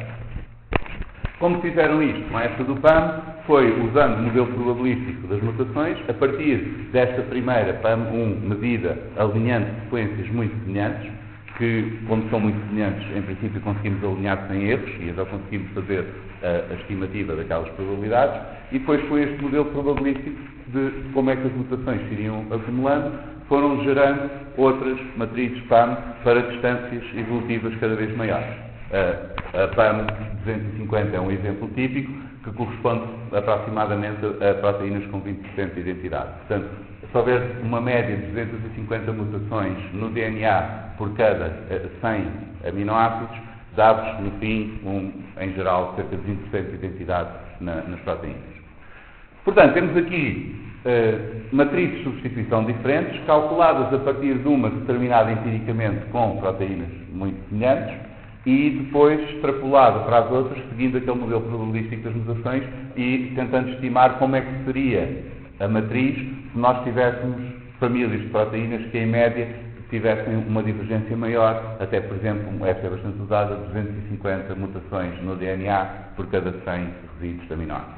Como fizeram isto com esta do P A M, foi usando o modelo probabilístico das mutações, a partir desta primeira P A M um medida alinhando sequências muito semelhantes, que, como são muito semelhantes, em princípio conseguimos alinhar sem erros, e então conseguimos fazer a, a estimativa daquelas probabilidades, e depois foi este modelo probabilístico de como é que as mutações se iriam acumulando, foram gerando outras matrizes P A M para distâncias evolutivas cada vez maiores. A P A M duzentos e cinquenta é um exemplo típico que corresponde aproximadamente a proteínas com vinte por cento de identidade. Portanto, se houver uma média de duzentas e cinquenta mutações no D N A por cada cem aminoácidos, dá-vos, no fim, um, em geral, cerca de vinte por cento de identidade na, nas proteínas. Portanto, temos aqui uh, matrizes de substituição diferentes, calculadas a partir de uma determinada empiricamente com proteínas muito semelhantes, e depois extrapolado para as outras, seguindo aquele modelo probabilístico das mutações e tentando estimar como é que seria a matriz se nós tivéssemos famílias de proteínas que, em média, tivessem uma divergência maior, até, por exemplo, esta é bastante usada, duzentas e cinquenta mutações no D N A por cada cem resíduos de aminoácidos.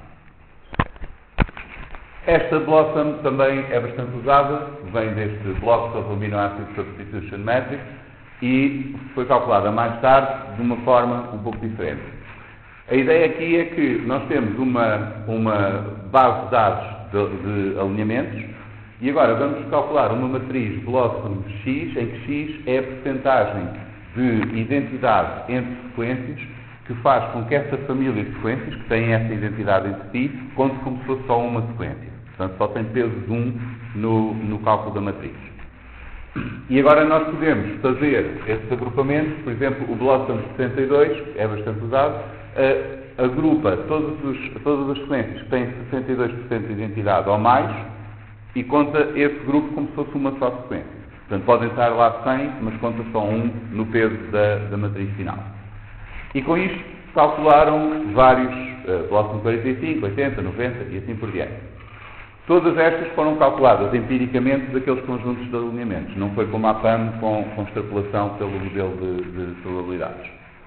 Esta BLOSSOM também é bastante usada, vem deste Blocks of Amino Acid Substitution Matrix, e foi calculada mais tarde de uma forma um pouco diferente. A ideia aqui é que nós temos uma, uma base de dados de, de alinhamentos e agora vamos calcular uma matriz BLOSSOM X, em que X é a percentagem de identidade entre sequências que faz com que essa família de sequências, que têm essa identidade entre si, conte como se fosse só uma sequência. Portanto, só tem peso de um no, no cálculo da matriz. E agora nós podemos fazer esses agrupamentos, por exemplo, o BLOSSOM sessenta e dois, que é bastante usado, uh, agrupa todos os, todas as sequências que têm sessenta e dois por cento de identidade ou mais e conta esse grupo como se fosse uma só sequência. Portanto, podem estar lá cem, mas conta só um no peso da, da matriz final. E com isto calcularam vários uh, BLOSSOM quarenta e cinco, oitenta, noventa e assim por diante. Todas estas foram calculadas empiricamente daqueles conjuntos de alinhamentos. Não foi como a P A M com, com extrapolação pelo modelo de, de probabilidades.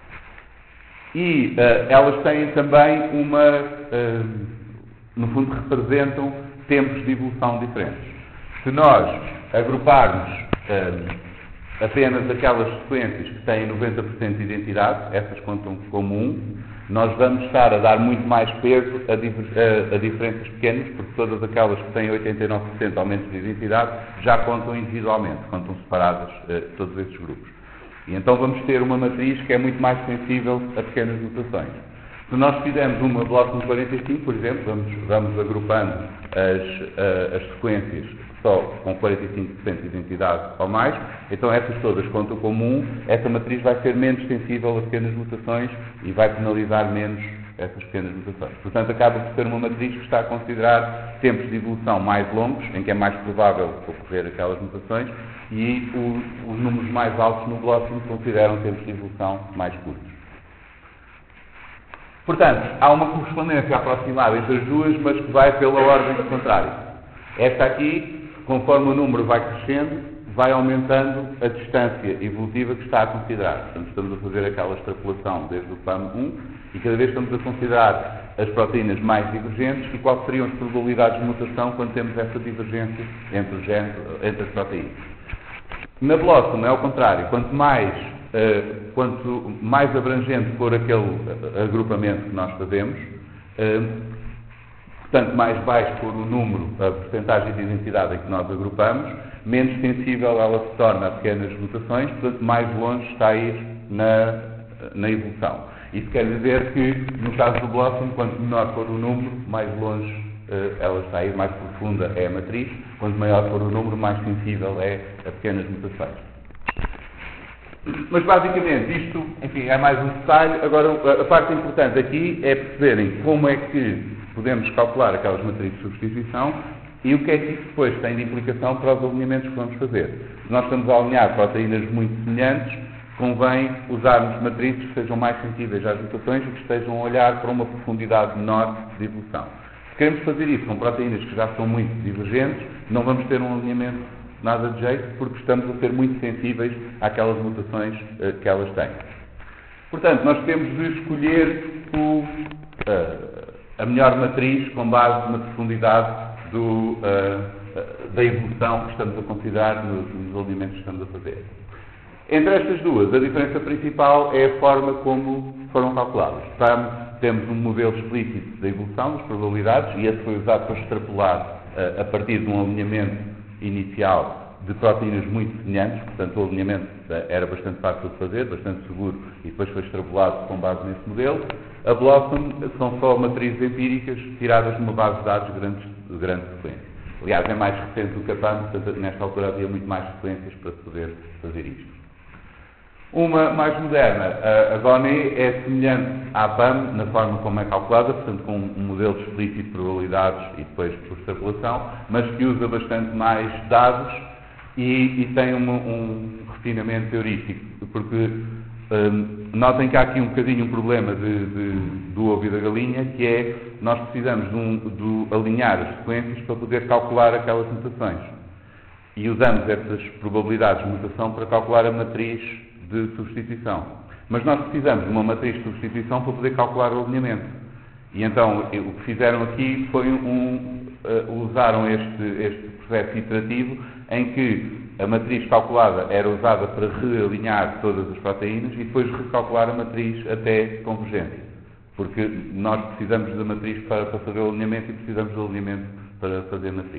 E uh, elas têm também uma, uh, no fundo, representam tempos de evolução diferentes. Se nós agruparmos uh, apenas aquelas sequências que têm noventa por cento de identidade, essas contam como um, nós vamos estar a dar muito mais peso a, a, a diferenças pequenas, porque todas aquelas que têm oitenta e nove por cento aumento de identidade já contam individualmente, contam separadas uh, todos esses grupos. E então vamos ter uma matriz que é muito mais sensível a pequenas mutações. Se nós fizermos uma BLOSSOM quarenta e cinco, por exemplo, vamos, vamos agrupando as, uh, as sequências só com quarenta e cinco por cento de identidade ou mais, então essas todas contam como um, essa matriz vai ser menos sensível a pequenas mutações e vai penalizar menos essas pequenas mutações. Portanto, acaba por ser uma matriz que está a considerar tempos de evolução mais longos, em que é mais provável ocorrer aquelas mutações, e o, os números mais altos no Blossom consideram tempos de evolução mais curtos. Portanto, há uma correspondência aproximada entre as duas, mas que vai pela ordem contrária. Esta aqui, conforme o número vai crescendo, vai aumentando a distância evolutiva que está a considerar. Portanto, estamos a fazer aquela extrapolação desde o P A M um e cada vez estamos a considerar as proteínas mais divergentes e quais seriam as probabilidades de mutação quando temos essa divergência entre, os genes, entre as proteínas. Na Blossom é ao contrário. Quanto mais, uh, quanto mais abrangente for aquele agrupamento que nós fazemos, uh, portanto, mais baixo for o número, a percentagem de identidade em que nós agrupamos, menos sensível ela se torna a pequenas mutações, portanto, mais longe está a ir na, na evolução. Isso quer dizer que, no caso do Blossom, quanto menor for o número, mais longe uh, ela está a ir, mais profunda é a matriz, quanto maior for o número, mais sensível é a pequenas mutações. Mas, basicamente, isto, enfim, é mais um detalhe. Agora, a parte importante aqui é perceberem como é que podemos calcular aquelas matrizes de substituição e o que é que isso depois tem de implicação para os alinhamentos que vamos fazer. Se nós estamos a alinhar proteínas muito semelhantes, convém usarmos matrizes que sejam mais sensíveis às mutações e que estejam a olhar para uma profundidade menor de evolução. Se queremos fazer isso com proteínas que já são muito divergentes, não vamos ter um alinhamento nada de jeito, porque estamos a ser muito sensíveis àquelas mutações uh, que elas têm. Portanto, nós temos de escolher o, uh, a melhor matriz com base na profundidade do, uh, da evolução que estamos a considerar nos, nos alinhamentos que estamos a fazer. Entre estas duas, a diferença principal é a forma como foram calculadas. Então, temos um modelo explícito da evolução, das probabilidades, e esse foi usado para extrapolar uh, a partir de um alinhamento inicial de proteínas muito semelhantes, portanto o alinhamento era bastante fácil de fazer, bastante seguro, e depois foi extrapolado com base nesse modelo. A Blossom são só matrizes empíricas tiradas de uma base de dados de grande, de grande frequência. Aliás, é mais recente do que a P A M, portanto nesta altura havia muito mais frequências para se poder fazer isto. Uma mais moderna, a G O N E, é semelhante à P A M na forma como é calculada, portanto com um modelo explícito de probabilidades e depois por extrapolação, mas que usa bastante mais dados e, e tem uma, um refinamento heurístico, porque um, notem que há aqui um bocadinho um problema de, de, do ovo e da galinha, que é nós precisamos de, um, de alinhar as sequências para poder calcular aquelas mutações. E usamos essas probabilidades de mutação para calcular a matriz de substituição. Mas nós precisamos de uma matriz de substituição para poder calcular o alinhamento. E então, o que fizeram aqui foi um, uh, usaram este, este processo iterativo em que a matriz calculada era usada para realinhar todas as proteínas e depois recalcular a matriz até convergência. Porque nós precisamos da matriz para, para fazer o alinhamento e precisamos do alinhamento para fazer a matriz.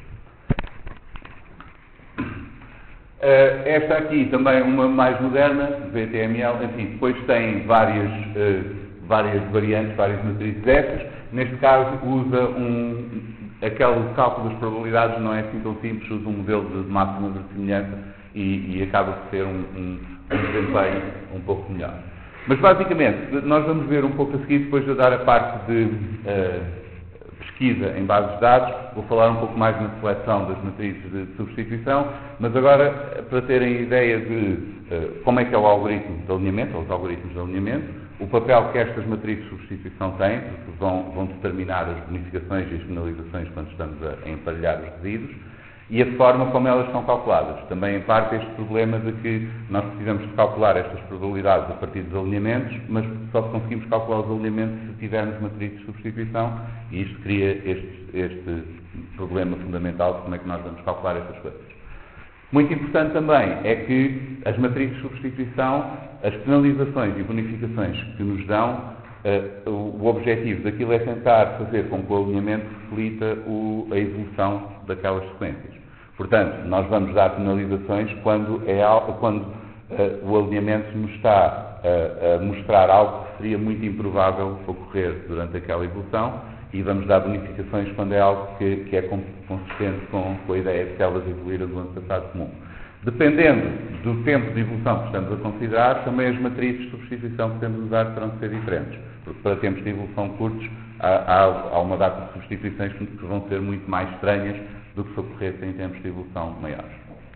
Uh, esta aqui também uma mais moderna, V T M L, enfim, depois tem várias, uh, várias variantes, várias matrizes dessas. Neste caso usa um, aquele cálculo das probabilidades, não é assim tão simples, usa um modelo de máxima verossimilhança e, e acaba por ter um, um, um desempenho um pouco melhor. Mas basicamente, nós vamos ver um pouco a seguir, depois de dar a parte de uh, pesquisa em bases de dados, vou falar um pouco mais na seleção das matrizes de substituição, mas agora, para terem ideia de uh, como é que é o algoritmo de alinhamento, ou os algoritmos de alinhamento, o papel que estas matrizes de substituição têm, porque vão, vão determinar as bonificações e as penalizações quando estamos a, a emparelhar os resíduos, e a forma como elas são calculadas. Também, em parte, este problema de que nós precisamos de calcular estas probabilidades a partir dos alinhamentos, mas só conseguimos calcular os alinhamentos se tivermos matrizes de substituição, e isto cria este, este problema fundamental de como é que nós vamos calcular estas coisas. Muito importante também é que as matrizes de substituição, as penalizações e bonificações que nos dão, uh, o, o objetivo daquilo é tentar fazer com que o alinhamento reflita o, a evolução daquelas sequências. Portanto, nós vamos dar penalizações quando, é, quando uh, o alinhamento nos está uh, a mostrar algo que seria muito improvável ocorrer durante aquela evolução, e vamos dar bonificações quando é algo que, que é consistente com, com a ideia de que elas evoluíram do ano passado comum. Dependendo do tempo de evolução que estamos a considerar, também as matrizes de substituição que temos a usar terão de ser diferentes. Porque para tempos de evolução curtos, há, há, há uma data de substituições que vão ser muito mais estranhas do que se ocorressem em tempos de evolução maiores.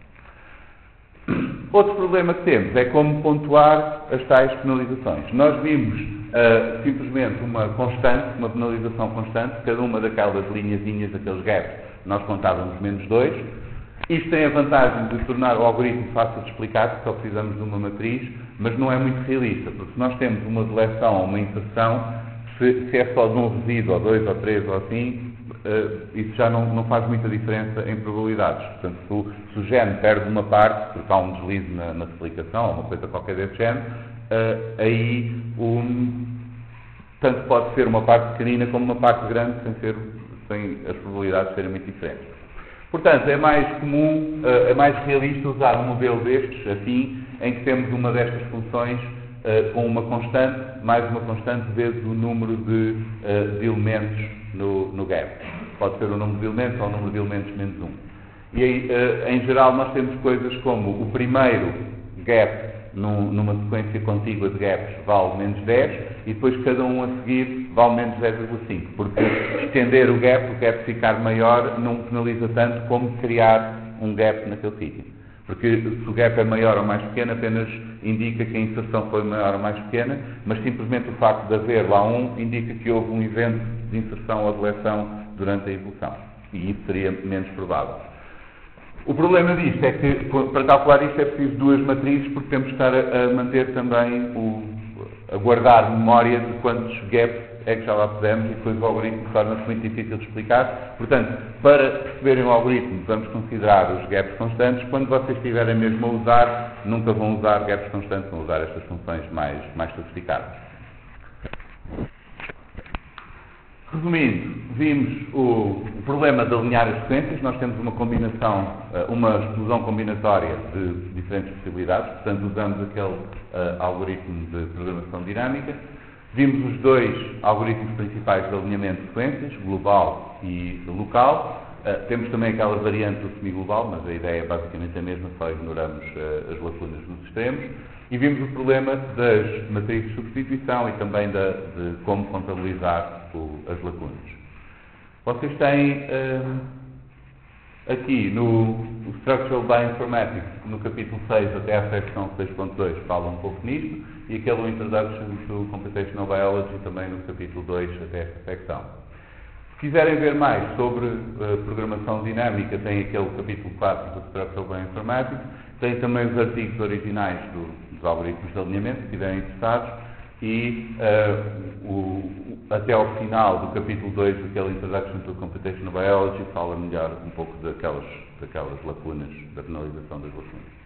Outro problema que temos é como pontuar as tais penalizações. Nós vimos uh, simplesmente uma constante, uma penalização constante, cada uma daquelas linhazinhas, daqueles gaps, nós contávamos menos dois. Isto tem a vantagem de tornar o algoritmo fácil de explicar, porque só precisamos de uma matriz, mas não é muito realista, porque se nós temos uma deleção ou uma inserção, se, se é só de um resíduo, ou dois, ou três, ou assim, uh, isso já não, não faz muita diferença em probabilidades. Portanto, se o, se o gene perde uma parte, porque há um deslize na, na replicação, ou uma coisa qualquer desse género, uh, aí um, tanto pode ser uma parte pequenina como uma parte grande, sem, ser, sem as probabilidades serem muito diferentes. Portanto, é mais comum, é mais realista usar um modelo destes, assim, em que temos uma destas funções uh, com uma constante, mais uma constante vezes o número de, uh, de elementos no, no gap. Pode ser o número de elementos ou o número de elementos menos um. E aí, uh, em geral, nós temos coisas como o primeiro gap num, numa sequência contígua de gaps vale menos dez e depois cada um a seguir vale menos dez vírgula cinco, porque estender o gap, o gap ficar maior, não penaliza tanto como criar um gap naquele sítio. Porque se o gap é maior ou mais pequeno, apenas indica que a inserção foi maior ou mais pequena, mas simplesmente o facto de haver lá um indica que houve um evento de inserção ou deleção durante a evolução. E isso seria menos provável. O problema disto é que, para calcular isto, é preciso duas matrizes, porque temos que estar a, a manter também, o, a guardar memória de quantos gaps é que já lá pusemos, e depois o algoritmo torna-se muito difícil de explicar. Portanto, para perceberem o algoritmo, vamos considerar os gaps constantes. Quando vocês estiverem mesmo a usar, nunca vão usar gaps constantes, vão usar estas funções mais, mais sofisticadas. Resumindo, vimos o, o problema de alinhar as sequências. Nós temos uma combinação, uma exclusão combinatória de diferentes possibilidades, portanto usamos aquele uh, algoritmo de programação dinâmica. Vimos os dois algoritmos principais de alinhamento de sequências, global e local. Uh, temos também aquela variante do semi-global, mas a ideia é basicamente a mesma, só ignoramos uh, as lacunas dos extremos. E vimos o problema das matrizes de substituição e também da, de como contabilizar o, as lacunas. Vocês têm uh, aqui no Structural Bioinformatics, no capítulo seis até à secção seis ponto dois, fala um pouco nisto, e aquele Introduction to Computational Biology também no capítulo dois até esta secção. Se quiserem ver mais sobre uh, programação dinâmica, tem aquele capítulo quatro do Structural Bioinformatics, tem também os artigos originais do, dos algoritmos de alinhamento, se estiverem interessados, e uh, o, até ao final do capítulo dois, daquele Introduction to Computational Biology, fala melhor um pouco daquelas, daquelas lacunas, da penalização das lacunas.